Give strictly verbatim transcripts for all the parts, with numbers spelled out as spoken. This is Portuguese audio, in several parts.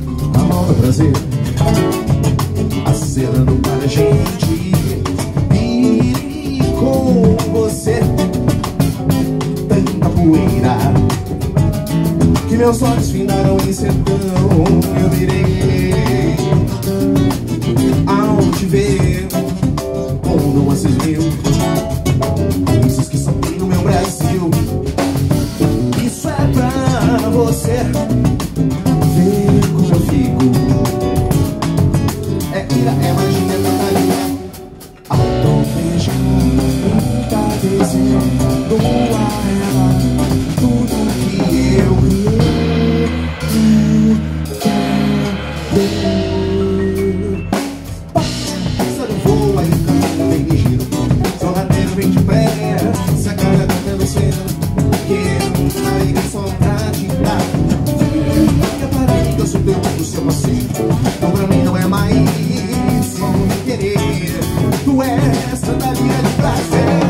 a mão do prazer, acenando para a gente ir com você. Tanta poeira que meus olhos findaram em sertão. Eu virei ao te ver com nuances mil, coisas que só tem no meu Brasil. Isso é pra você ver como eu fico. É ira, é magia, é batalha. Ao tom beijar, entardecer, doar ela, tudo que eu criei. Pássaro voa e o caminho vem ligeiro, sorrateiro vem depressa, a cara cantando cena. Quero sair só pra te dar. Fica para mim que eu sou teu mundo, seu passeio. Então pra mim não é mais só me querer. Tu és tanta lira de prazer.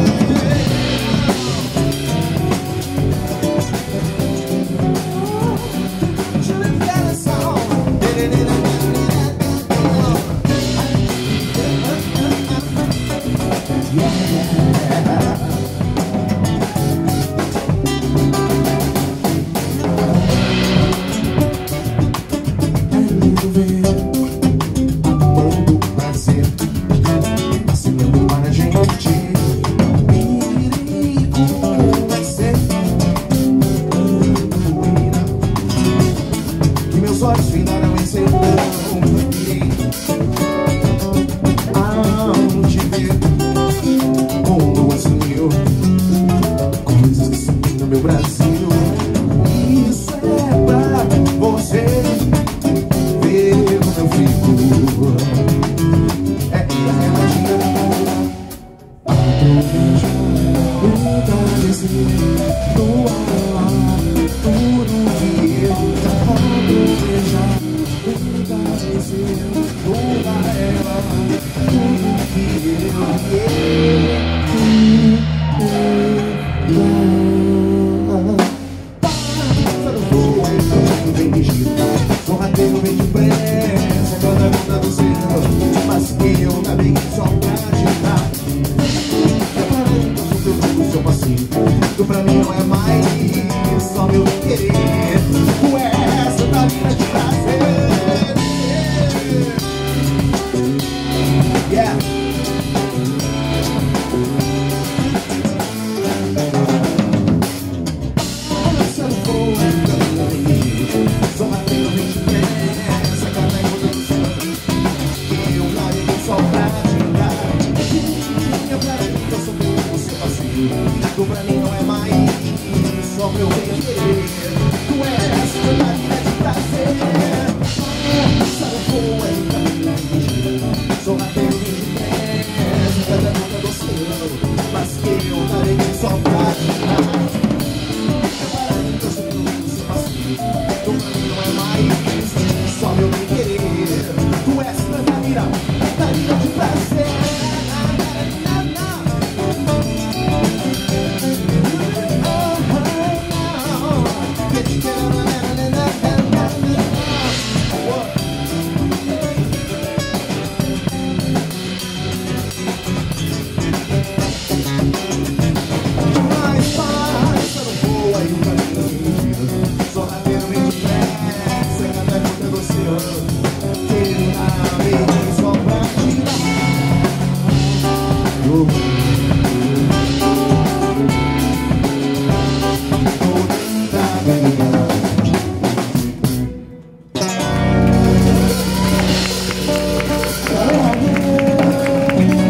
Olhos findaram em sertão. Ao te ver com duas mil coisas que sumem no meu Brasil. Isso é pra você ver como eu fico. É a magia da palavra. Entardecer, doar tudo que eu posso beijar. Entardecer, doar ela, tudo que eu criei. Pássaro voa e o caminho vem ligeiro, sorrateiro vem depressa, cada gota do céu. Mas que eu também só pra te dar. Seu passinho, tu pra mim não é mais só meu querer. Tu és tanta lira de prazer. Yeah. Pássaro voa, caminho vem ligeiro, sorrateiro vem depressa, cada gota do céu. Eu larguei só pra te dar. Eu pra mim que eu sou teu, seu passinho. Tu pra mim não é mais só meu bem querer. Tu és tanta lira de prazer. Pássaro voa e o caminho vem ligeiro, sorrateiro vem depressa, cada gota do oceano. Mas que eu darei só pra te dar. Para mim que eu sou teu, seu passinho. Tu pra mim não é mais só meu bem querer. Tu és tanta lira, tanta lira de prazer.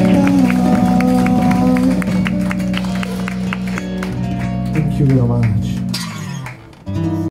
Thank you very much.